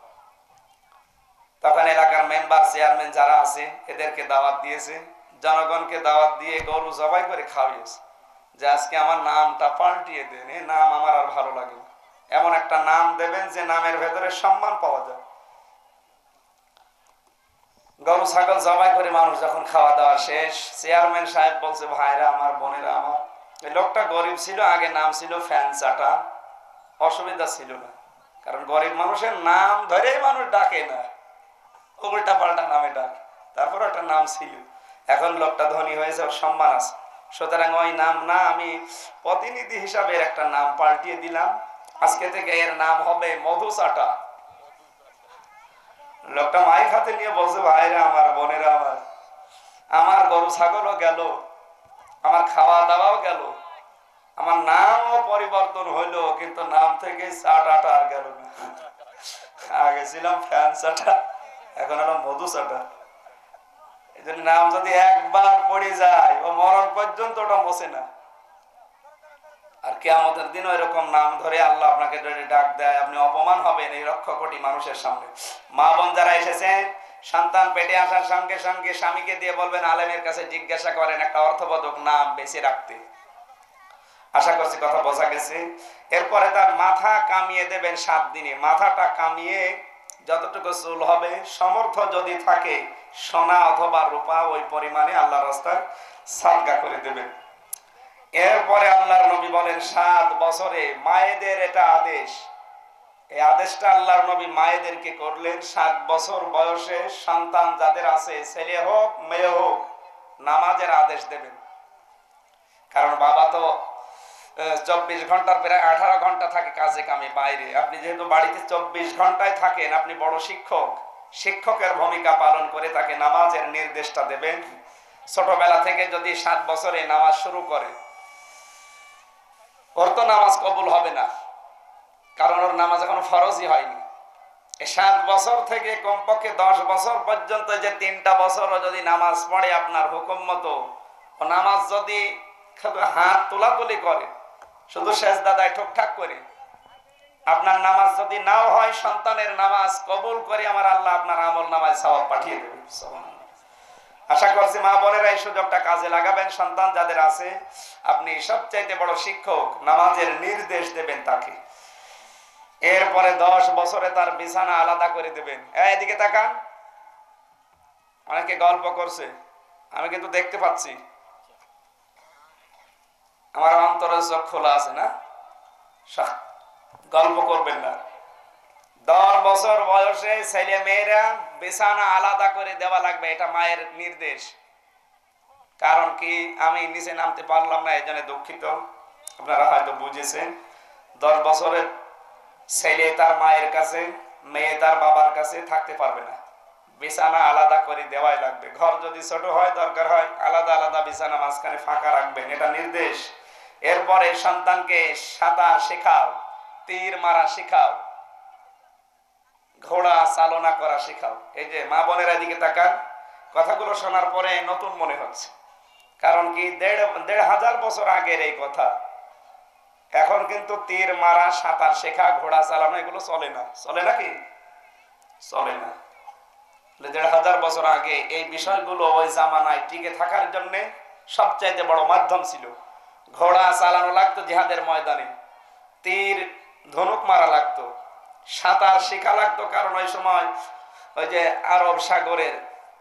Speaker 1: তখন এলাকার মেম্বার চেয়ারম্যান যারা আছে এদেরকে দাওয়াত দিয়েছে, জনগণকে দাওয়াত দিয়ে গরু জবাই করে খাওয়িয়েছে যে আজকে আমার নামটা পাল্টিয়ে দেন, এই নাম আমার আর ভালো লাগে না। এমন একটা নাম দেবেন যে নামের ভেতরে সম্মান পাওয়া যায়। গরু ছাগল জবাই করে মানুষ যখন খাওয়া দাওয়া শেষ, চেয়ারম্যান সাহেব বলছে ভাইরা আমার, বোনেরা আমার, লোকটা গরিব ছিল, আগে নাম ছিল ফ্যানচাটা, অসুবিধা ছিল না, কারণ গরিব মানুষের নাম ধরেই মানুষ ডাকে না, উল্টা পাল্টা নামে ডাকে, তারপর একটা নাম ছিল। এখন লোকটা ধনী হয়েছে, ওর সম্মান আছে, সুতরাং ওই নাম না, আমি প্রতিনিধি হিসাবে একটা নাম পাল্টিয়ে দিলাম, আজকে থেকে এর নাম হবে মধুচাটা। লোকটা মাইক হাতে নিয়ে বলছে, ভাইরা আমার, বোনেরা আমার, আমার গরু ছাগলও গেল, আমার খাওয়া দাওয়াও গেল, আমার নামও পরিবর্তন হইলো, কিন্তু নাম থেকে চাটাটা আর গেল না। আগে ছিলাম ফ্যান চাটা, এখন হলো মধু চাটা। এই জন্য নাম যদি একবার পড়ে যায়, ও মরণ পর্যন্ত ওটা মোছে না। আর কিয়ামতের দিন এরকম নাম ধরে আল্লাহ আপনাকে যদি ডাক দেয়, আপনি অপমান হবেন এই লক্ষ কোটি মানুষের সামনে। মা বোন যারা এসেছেন, সন্তান পেটে আসার সঙ্গে সঙ্গে স্বামীকে দিয়ে বলবেন, আলেমের কাছে জিজ্ঞাসা করেন একটা অর্থবোধক নাম বেঁচে রাখতে। আশা করছি কথা বোঝা গেছে। এরপরে তার মাথা কামিয়ে দেবেন সাত দিনে। মাথাটা কামিয়ে যতটুকু চুল হবে, সমর্থ যদি থাকে সোনা অথবা রূপা, ওই পরিমাণে আল্লাহর রাস্তায় সাদকা করে দেবেন। এরপরে আল্লাহর নবী বলেন, সাত বছরে মায়েদের এটা আদেশ, এই আদেশটা আল্লাহর নবী মায়েদেরকে করলেন। সাত বছর বয়সে সন্তান যাদের আছে, ছেলে হোক মেয়ে হোক, নামাজের আদেশ দেবেন। কারণ বাবা তো চব্বিশ ঘন্টার প্রায় আঠারো ঘন্টা থাকে কাজে কামে বাইরে। আপনি যেহেতু বাড়িতে চব্বিশ ঘন্টায় থাকেন, আপনি বড় শিক্ষক, শিক্ষকের ভূমিকা পালন করে তাকে নামাজের নির্দেশটা দেবেন। ছোটবেলা থেকে যদি সাত বছরে নামাজ শুরু করে, ওর তো নামাজ কবুল হবে না, কারণ ওর নামাজ এখনো ফরজই হয়নি। সাত বছর থেকে কমপক্ষে দশ বছর পর্যন্ত যে তিনটা বছরও যদি নামাজ পড়ে আপনার হুকুম মতো, ও নামাজ যদি হাত তোলাতুলি করে, শুধু সেজদায় ঠুকঠাক করে, আপনার নামাজ যদি নাও হয়, সন্তানের নামাজ কবুল করে আমার আল্লাহ আপনার আমল নামায় সওয়াব পাঠিয়ে দেবে। আশা করছি মা বোনেরা এই সুযোগটা কাজে লাগাবেন। সন্তান যাদের আছে, আপনি সবচাইতে বড় শিক্ষক, নামাজের নির্দেশ দেবেন তাকে। এরপরে দশ বছরে তার বিছানা আলাদা করে দেবেন। এদিকে তাকান, অনেকে গল্প করছে, আমি কিন্তু দেখতে পাচ্ছি, আমার অন্তরের চোখ খোলা আছে না, গল্প করবেন না। দশ বছর বয়সে ছেলে মেয়েরা বিছানা আলাদা করে দেওয়া লাগবে, এটা মায়ের নির্দেশ। কারণ কি, আমি নিচে নামতে পারলাম না, এই জন্য দুঃখিত, আপনারা হয়তো বুঝেছেন। দশ বছরের ছেলে তার মায়ের কাছে, মেয়ে তার বাবার কাছে থাকতে পারবে না, বিছানা আলাদা করে দেওয়াই লাগবে। ঘর যদি ছোট হয়, দরকার হয় আলাদা আলাদা বিছানা মাঝখানে ফাঁকা রাখবেন, এটা নির্দেশ। এরপরে সন্তানকে সাঁতার শেখাও, তীর মারা শেখাও, ঘোড়া চালনা করা শেখাও। এই যে মা বোনেরা দিকে তাকান, কথাগুলো শোনার পরে নতুন মনে হচ্ছে, কারণ কি দেড় দেড় হাজার বছর আগের এই কথা। এখন কিন্তু তীর মারা, সাঁতার শেখা, ঘোড়া চালানো এগুলো চলে না। চলে নাকি? চলে না। দেড় হাজার বছর আগে এই বিষয়গুলো ওই জামানায় টিকে থাকার জন্য সবচাইতে বড় মাধ্যম ছিল। ঘোড়া চালানো লাগতো জিহাদের ময়দানে, তীর ধনুক মারা লাগতো, সাঁতার শেখা লাগতো, কারণ ওই সময় ওই যে আরব সাগরের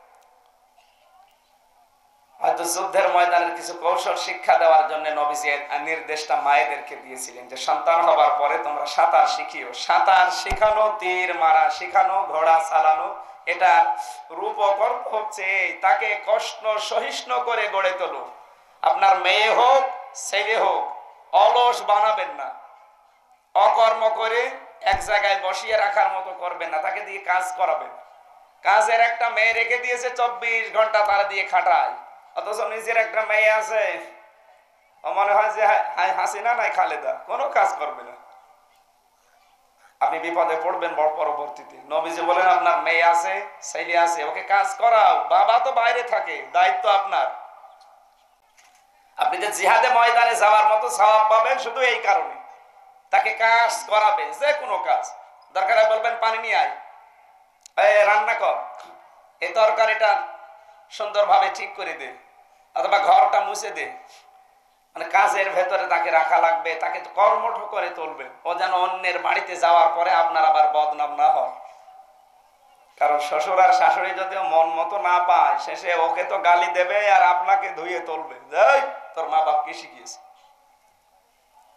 Speaker 1: হয়তো যুদ্ধের ময়দানের কিছু কৌশল শিক্ষা দেওয়ার জন্য নবীজি নির্দেশটা মায়েদেরকে দিয়েছিলেন যে সন্তান হবার পরে তোমরা সাঁতার শিখিও। সাঁতার শেখানো, তীর মারা শেখানো, ঘোড়া চালানো, এটা রূপকর্ম হচ্ছে তাকে কষ্ট সহিষ্ণু করে গড়ে তোলো। আপনার মেয়ে হোক ছেলে হোক, অলস বানাবেন না, অকর্ম করে এক জায়গায় বসিয়ে রাখার মতো করবেন না, তাকে দিয়ে কাজ করাবেন। কাজের একটা মেয়ে রেখে দিয়েছে, চব্বিশ ঘন্টা তারা দিয়ে খাটায়, অথচ নিজের একটা মেয়ে আছে, মনে হয় যে হাসিনা নাই খালেদা, কোনো কাজ করবে না। আপনি বিপদে পড়বেন বড় পরবর্তীতে। নবীজি বলেন আপনার মেয়ে আছে, ছেলে আছে, ওকে কাজ করাও। বাবা তো বাইরে থাকে, দায়িত্ব আপনার। আপনি যে জিহাদে ময়দানে যাওয়ার মতো সওয়াব পাবেন শুধু এই কারণে, তাকে কাজ করাবেন, যে কোনো কাজ। দরকার বলবেন পানি নিয়ে আয়, এই রান্না কর, এই তরকারিটা সুন্দরভাবে ঠিক করে দে, অথবা ঘরটা মুছে দে। মানে কাজের ভেতরে তাকে রাখা লাগবে, তাকে কর্মঠ করে তুলবে, ও যেন অন্যের বাড়িতে যাওয়ার পরে আপনার আবার বদনাম না হয়। কারণ শ্বশুর আর শাশুড়ি যদি মন মতো না পায়, শেষে ওকে তো গালি দেবে আর আপনাকে ধুয়ে তুলবে, তোর মা বাপ কি শিখিয়েছে।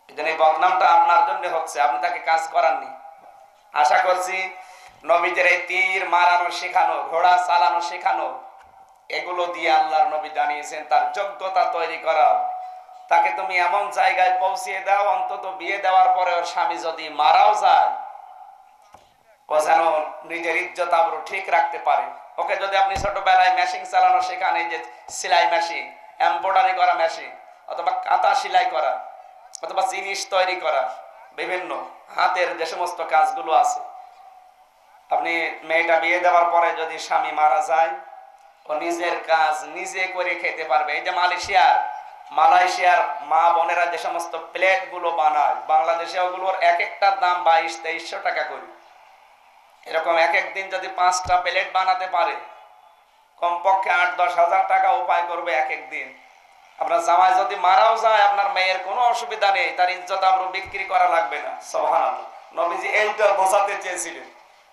Speaker 1: এই জন্য এই বদনামটা আপনার জন্য হচ্ছে, আপনি তাকে কাজ করাননি। আশা করছি নবীদের এই তীর মারানো শেখানো, ঘোড়া চালানো শেখানো, এগুলো দিয়ে আল্লাহর নবী জানিয়েছেন তার যোগ্যতা তৈরি করা। তাকে তুমি এমন জায়গায় পৌঁছিয়ে দাও, অন্তত বিয়ে দেওয়ার পরে ওর স্বামী যদি মারাও যায়, ও যেন নিজের ইজ্জত আবরু ঠিক রাখতে পারে। ওকে যদি আপনি ছোটবেলায় মেশিন চালানো শেখান, এই যে সেলাই মেশিন, এমব্রয়ডারি করা মেশিন, অথবা কাঁথা সেলাই করা, অথবা জিনিস তৈরি করা, বিভিন্ন হাতের যে সমস্ত কাজগুলো আছে, আপনি মেয়েটা বিয়ে দেওয়ার পরে যদি স্বামী মারা যায়, ও নিজের কাজ নিজে করে খেতে পারবে। এই যে মালয়েশিয়ার মালয়েশিয়ার মা বোনেরা যে সমস্ত প্লেট গুলো বানায়, বাংলাদেশে ওগুলোর এক একটা দাম বাইশ তেইশশো টাকা করে। এরকম এক একদিন যদি পাঁচটা প্লেট বানাতে পারে, কমপক্ষে আট দশ হাজার টাকা উপায় করবে এক একদিন। আপনার জামাই যদি মারাও যায়, আপনার মেয়ের কোনো অসুবিধা নেই, তার ইজ্জত আবরু বিক্রি করা লাগবে না। সুবহানাল্লাহ, নবীজি এইটা বোঝাতে চেয়েছিলেন।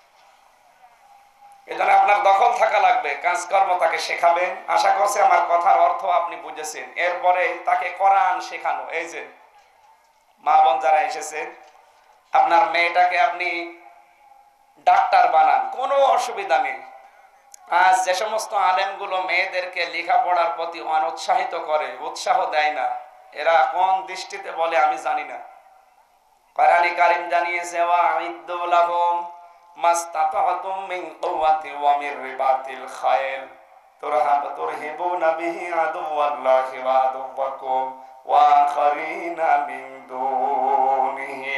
Speaker 1: এজন্য আপনার দখল থাকা লাগবে, কাজকর্ম তাকে শেখাবেন। আশা করছি আমার কথার অর্থ আপনি বুঝেছেন। এরপরে তাকে কোরআন শেখানো। এই যে মা বোন যারা এসেছেন, আপনার মেয়েটাকে আপনি ডাক্তার বানান, কোনো অসুবিধা নেই। আজ যে সমস্ত আলেমগুলো মেয়েদেরকে লেখাপড়ার প্রতি অনুৎসাহিত করে, উৎসাহ দেয় না, এরা কোন দৃষ্টিতে বলে আমি জানি না। কোরআনে কারীম জানিয়েছে, ওয়াইদ্দু লাহুম মাসতাতাতুম মিন কুওয়াতি ওয়া মির রিবাতিল খায়ল তুরহাব তুরহিবুনা বিহি আদুওয়াল্লাহি ওয়া আদুওয়াকুম ওয়া আখারিনা মিন দুনিহি।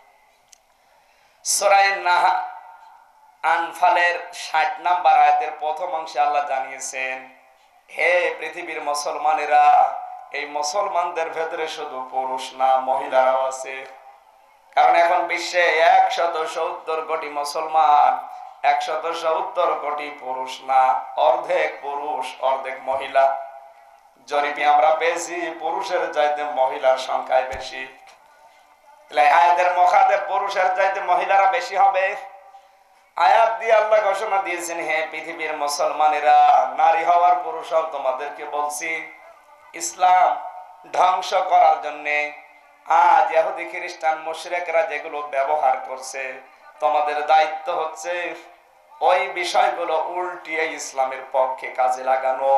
Speaker 1: সূরা নাহ আনফালের ষাট নাম্বার আয়াতের প্রথম অংশে আল্লাহ জানিয়েছেন, হে পৃথিবীর মুসলমানেরা, এই মুসলমানদের ভেতরে শুধু পুরুষ না, মহিলারাও আছে। কারণ এখন বিশ্বে একশত সত্তর কোটি মুসলমান, একশত সত্তর কোটি পুরুষ না, অর্ধেক পুরুষ অর্ধেক মহিলা। জরিপে আমরা পেয়েছি পুরুষের চাইতে মহিলার সংখ্যায় বেশি। আয়াতের মুখাতেব পুরুষের চাইতে মহিলারা বেশি হবে। আয়াত দিয়ে আল্লাহ ঘোষণা দিয়েছেন, হে পৃথিবীর মুসলমানেরা, নারী হওয়ার পুরুষ হও, তোমাদেরকে বলছি ইসলাম ধ্বংস করার জন্যে আজ ইহুদি খ্রিস্টান মুশরিকরা যেগুলো ব্যবহার করছে, তোমাদের দায়িত্ব হচ্ছে ওই বিষয়গুলো উল্টিয়ে ইসলামের পক্ষে কাজে লাগানো।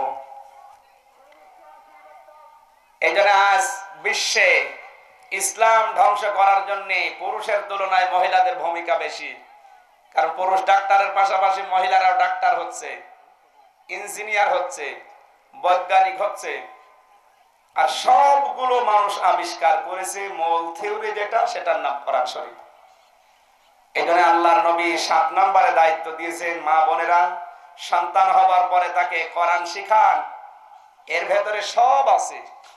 Speaker 1: এই জন্য আজ বিশ্বে ইসলাম ধ্বংস করার জন্য পুরুষের তুলনায় মহিলাদের ভূমিকা বেশি। কারণ পুরুষ ডাক্তারের পাশাপাশি মহিলারাও ডাক্তার হচ্ছে, ইঞ্জিনিয়ার হচ্ছে, বৈজ্ঞানিক হচ্ছে। আর সবগুলো মানুষ আবিষ্কার করেছে মূল থিওরি যেটা, সেটার নাম কোরআন শরীফ। এই জন্য আল্লাহর নবী সাত নম্বরে দায়িত্ব দিয়েছেন, মা বোনেরা সন্তান হবার পরে তাকে কোরআন শিখান। এর ভেতরে সব আছে।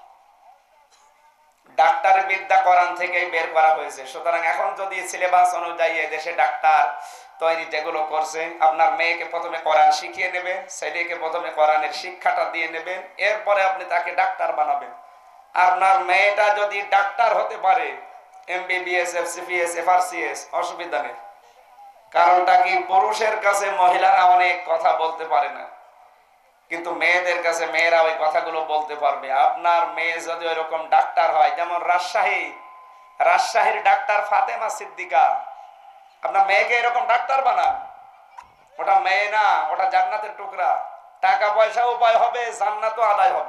Speaker 1: ডাক্তারের বিদ্যা কোরআন থেকেই বের করা হয়েছে। সুতরাং এখন যদি সিলেবাস অনুযায়ী দেশে ডাক্তার তৈরি যেগুলো করছে, আপনার মেয়েকে প্রথমে কোরআন শিখিয়ে নেবেন, ছেলেকে প্রথমে কোরআনের শিক্ষাটা দিয়ে নেবেন, এরপরে আপনি তাকে ডাক্তার বানাবেন। আপনার মেয়েটা যদি ডাক্তার হতে পারে, এমবিবিএস, এফসিপিএস, এফআরসিএস, অসুবিধা নেই। কারণটা কি, পুরুষের কাছে মহিলারা অনেক কথা বলতে পারে না, কিন্তু মেয়েদের কাছে মেয়েরা ওই কথাগুলো বলতে পারবে। আপনার মেয়ে যদি ওইরকম ডাক্তার হয়, যেমন রাজশাহী রাজশাহীর ডাক্তার ফাতেমা সিদ্দিকা, আপনার মেয়েকে এরকম ডাক্তার বানান। ওটা মেয়ে না, ওটা জান্নাতের টুকরা। টাকা পয়সা উপায় হবে, জান্নাতও আদায় হবে।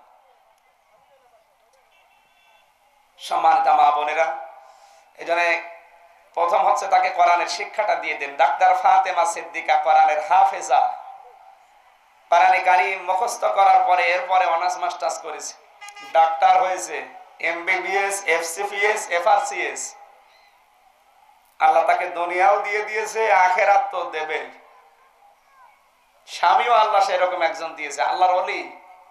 Speaker 1: সম্মানিত মা বোনেরা, এই জন্য প্রথম হচ্ছে তাকে কোরআনের শিক্ষাটা দিয়ে দেন। ডাক্তার ফাতেমা সিদ্দিকা কোরআনের হাফেজা, কোরআনে কারীম মুখস্থ করার পরে এরপরে অনার্স মাস্টার্স করেছে, ডাক্তার হয়েছে, এমবিবিএস, এফসিপিএস, এফআরসিএস। আল্লাহ তাকে দুনিয়াও দিয়ে দিয়েছে, আখেরাত তো দেবে। স্বামীও আল্লাহ সেরকম একজন দিয়েছে, আল্লাহর ওলি।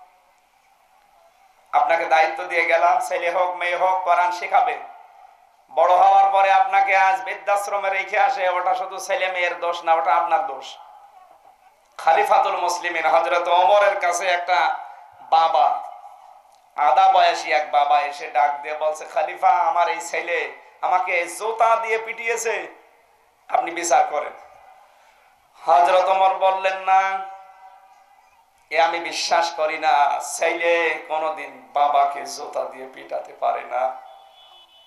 Speaker 1: আপনাকে দায়িত্ব দিয়ে গেলাম, ছেলে হোক মেয়ে হোক কোরআন শেখাবেন। বড় হওয়ার পরে আপনাকে আজ বৃদ্ধাশ্রমে রেখে আসে, ওটা শুধু ছেলে মেয়ের দোষ না, ওটা আপনার দোষ। খলিফাতুল মুসলিমিন হযরত ওমরের কাছে একটা বাবা, আধা বয়সী এক বাবা এসে ডাক দিয়ে বলছে, খলিফা, আমার এই ছেলে আমাকে জুতা দিয়ে পিটিয়েছে, আপনি বিচার করেন। হযরত ওমর বললেন, না, এ আমি বিশ্বাস করি না, ছেলে কোনোদিন বাবাকে জুতা দিয়ে পিটাতে পারে না।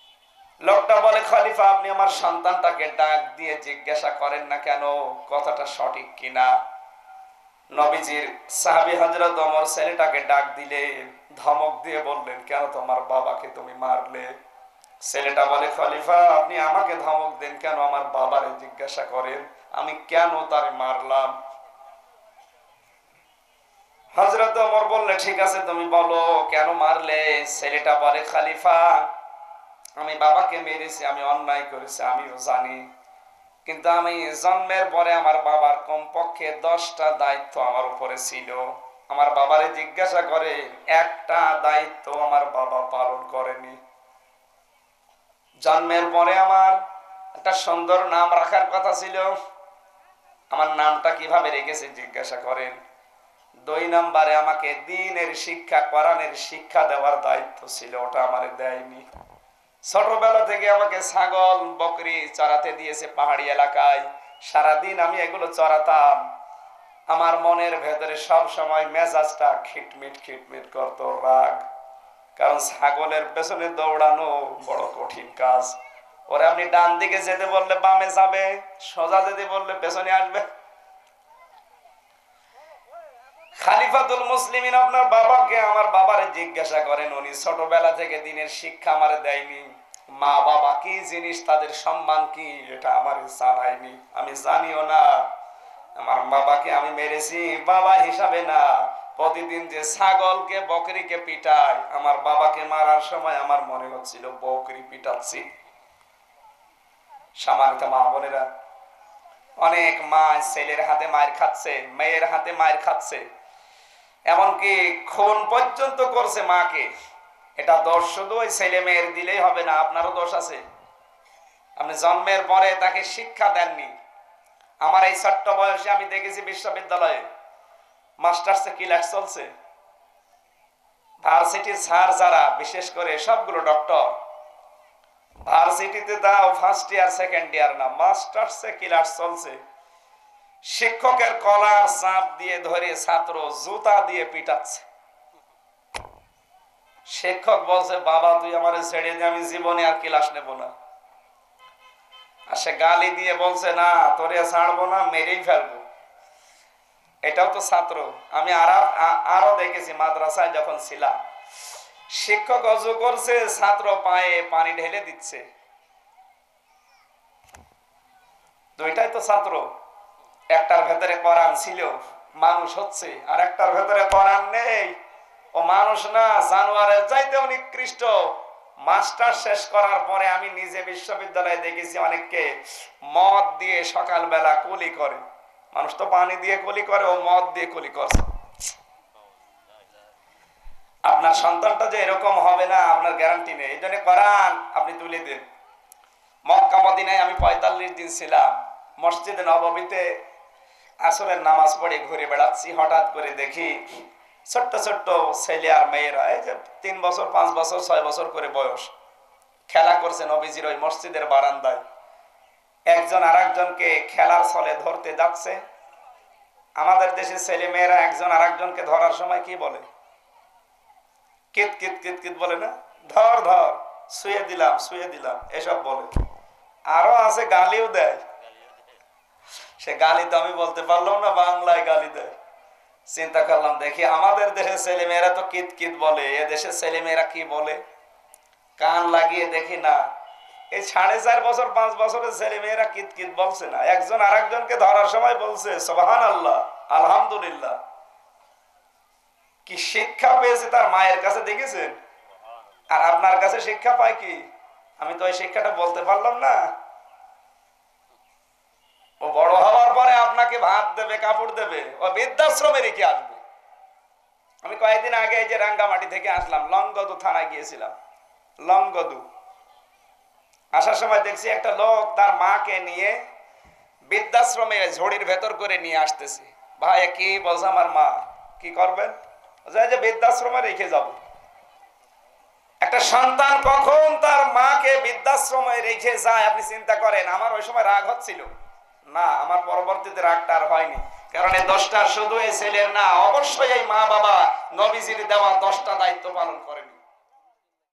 Speaker 1: লোকটা বলে, খলিফা আপনি আমার সন্তানটাকে ডাক দিয়ে জিজ্ঞাসা করেন না কেন কথাটা সঠিক কিনা। নবীজির সাহাবী হযরত ওমর ছেলেটাকে ডাক দিলে ধমক দিয়ে বললেন, কেন তোমার বাবাকে তুমি মারলে? ছেলেটা বলে, খলিফা আপনি আমাকে ধমক দেন কেন, আমার বাবারে জিজ্ঞাসা করেন আমি কেন তারে মারলাম। হযরত ওমর বললে, ঠিক আছে তুমি বলো কেন মারলে। ছেলেটা বলে, খলিফা আমি বাবাকে মেরেছি, আমি অন্যায় করেছি, আমিও জানি, কিন্তু আমি জন্মের পরে আমার বাবার কমপক্ষে দশটা দায়িত্ব আমার উপরে ছিল। আমার বাবারে জিজ্ঞাসা করে, একটা দায়িত্ব আমার বাবা পালন করেনি। জন্মের পরে আমার একটা সুন্দর নাম রাখার কথা ছিল, আমার নামটা কিভাবে রেখেছে জিজ্ঞাসা করেন। দুই নম্বরে আমাকে দ্বীনের শিক্ষা, কোরআনের শিক্ষা দেওয়ার দায়িত্ব ছিল, ওটা আমারে দেয়নি। ছোটবেলা থেকে আমাকে ছাগল বকরি চড়াতে দিয়েছে পাহাড়ি এলাকায়, সারাদিন আমি এগুলো চড়াতাম। আমার মনের ভেতরে সব সময় মেজাজটা খিটমিট খিটমিট করতো, রাগ। কারণ ছাগলের পেছনে দৌড়ানো বড় কঠিন কাজ। ওরা আপনি ডান দিকে যেতে বললে বামে যাবে, সোজা যেতে বললে পেছনে আসবে। খালিফাতুল মুসলিমিন আপনার বাবাকে, আমার বাবারে জিজ্ঞাসা করেন, উনি ছোটবেলা থেকে দ্বীনের শিক্ষা আমারে দেয়নি। মা বাবা কি জিনিস, তাদের সম্মান কি, এটা আমার জানায়নি, আমি জানিও না। আমার বাবাকে আমি মেরেছি বাবা হিসাবে না, প্রতিদিন যে ছাগলকে বকরিকে পিটায়, আমার বাবাকে মারার সময় আমার মনে হচ্ছিল বকরি পিটাচ্ছি। সম্মানিত মা বোনেরা, অনেক মা ছেলের হাতে মার খাচ্ছে, মেয়ের হাতে মার খাচ্ছে, এমনকি খুন পর্যন্ত করছে মাকে। এটা দোষ শুধু ওই ছেলে মেয়ের দিলেই হবে না, আপনারও দোষ আছে। আপনি জন্মের পরে তাকে শিক্ষা দেননি। আমার এই ছোট্ট বয়সে আমি দেখেছি বিশ্ববিদ্যালয়ে মাস্টার্সে ক্লাস চলছে, ভার্সিটির স্যার যারা, বিশেষ করে সবগুলো ডক্টর, ভার্সিটিতে দাও ফার্স্ট ইয়ার সেকেন্ড ইয়ার না, মাস্টার্সে ক্লাস চলছে। শিক্ষকের কলার চাপ দিয়ে ধরে ছাত্র জুতা দিয়ে পিটাচ্ছে। শিক্ষক বলছে, বাবা তুই আমার ছেড়ে দিয়ে, আমি জীবনে আর ক্লাস নেব না। আর সে গালি দিয়ে বলছে, না তোরে ছাড়বো না, মেরেই ফেলবো। এটাও তো ছাত্র। আমি আর আরো দেখেছি মাদ্রাসায় যখন ছিলাম, শিক্ষক অজু করছে, ছাত্র পায়ে পানি ঢেলে দিচ্ছে। দুইটাই তো ছাত্র। একটার ভেতরে কোরআন ছিল, মানুষ হচ্ছে, আর একটার ভেতরে কোরআন নেই, ও মানুষ না, জানোয়ারের চাইতেও নিকৃষ্ট। মাস্টার শেষ করার পরে আমি নিজে বিশ্ববিদ্যালয়ে দেখেছি অনেককে মদ দিয়ে সকালবেলা কুলি করে। মানুষ তো পানি দিয়ে কুলি করে, ও মদ দিয়ে কুলি করে। আপনার সন্তানটা যে এরকম হবে না আপনার গ্যারান্টি নেই। এই জন্য কোরআন আপনি তুলে দেন। মক্কা মদিনায় আমি পঁয়তাল্লিশ দিন ছিলাম। মসজিদে নববীতে আসরের নামাজ পড়ে ঘুরে বেড়াচ্ছি, হঠাৎ করে দেখি ছোট্ট ছোট্ট ছেলে আর মেয়েরা, এই যে তিন বছর পাঁচ বছর ছয় বছর করে বয়স, খেলা করছে নবীজির ওই মসজিদের বারান্দায়। একজন আর একজনকে খেলার ছলে ধরতে যাচ্ছে। আমাদের দেশে ছেলে মেয়েরা একজন আর একজনকে ধরার সময় কি বলে? কিত কিত কিত কিত বলে না, ধর ধর, শুয়ে দিলাম শুয়ে দিলাম, এসব বলে। আরো আছে গালিও দেয়। সে গালি তো আমি বলতে পারলাম না, বাংলায় গালি দেয়। চিন্তা করলাম, দেখি আমাদের দেশের ছেলে মেয়েরা তো কিত কিত বলে, এ দেশের ছেলে মেয়েরা কি বলে? কান লাগিয়ে দেখি না, এই সাড়ে চার বছর পাঁচ বছরের ছেলে মেয়েরা কিত কিত বলছে না, একজন আর একজনকে ধরার সময় বলছে সুবহানাল্লাহ, আলহামদুলিল্লাহ। কি শিক্ষা পেয়েছে তার মায়ের কাছে, দেখেছেন? আর আপনার কাছে শিক্ষা পায় কি? আমি তো ওই শিক্ষাটা বলতে পারলাম না। ও বড় হওয়ার পরে আপনাকে ভাত দেবে, কাপড় দেবে, ও বৃদ্ধাশ্রমে রেখে আসবে। আমি কয়েকদিন আগে এই যে রাঙ্গামাটি থেকে আসলাম, লংগদু থানায় গিয়েছিলাম। লংগদু আসার সময় দেখছি একটা লোক তার মাকে নিয়ে বৃদ্ধাশ্রমে ঝড়ির ভেতর করে নিয়ে আসতেছে। ভাই কি বলছে, আমার মা কি করবেন? যে বৃদ্ধাশ্রমে রেখে যাব। একটা সন্তান কখন তার মাকে বৃদ্ধাশ্রমে রেখে যায় আপনি চিন্তা করেন। আমার ওই সময় রাগ হচ্ছিল না, আমার পরবর্তীতে রাগটা আর হয়নি, কারণ এই দশটা শুধু এই ছেলের না, অবশ্যই এই মা বাবা নবীজির দেওয়া দশটা দায়িত্ব পালন করে।